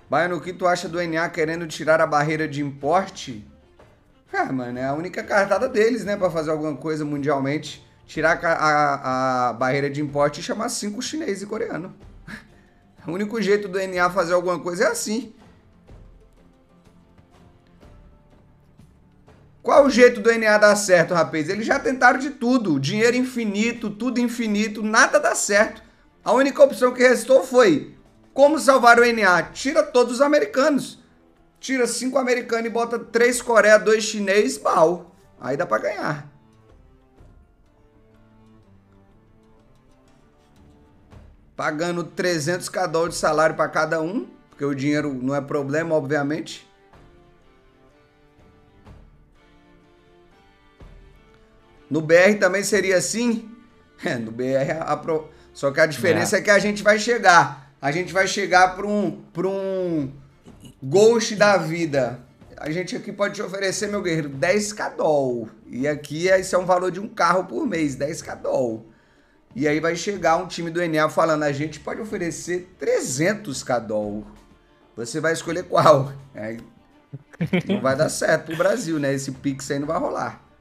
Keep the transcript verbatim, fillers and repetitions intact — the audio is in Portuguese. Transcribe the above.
Baiano, o que tu acha do N A querendo tirar a barreira de importe? Ah, mano, é a única cartada deles, né, pra fazer alguma coisa mundialmente. Tirar a, ca- a- a barreira de importe e chamar cinco chinês e coreano. O único jeito do N A fazer alguma coisa é assim. Qual o jeito do N A dar certo, rapaz? Eles já tentaram de tudo. Dinheiro infinito, tudo infinito, nada dá certo. A única opção que restou foi: como salvar o N A? Tira todos os americanos. Tira cinco americanos e bota três Coreia, dois chinês, pau. Aí dá pra ganhar. Pagando trezentos cada um de salário pra cada um, porque o dinheiro não é problema, obviamente. No B R também seria assim? É, no B R, a pro... só que a diferença É. é que a gente vai chegar. A gente vai chegar para um, para um Ghost da vida. A gente aqui pode te oferecer, meu guerreiro, dez k doll. E aqui esse é um valor de um carro por mês, dez k doll. E aí vai chegar um time do N A falando, a gente pode oferecer trezentos k doll. Você vai escolher qual? Aí não vai dar certo pro Brasil, né? Esse Pix aí não vai rolar.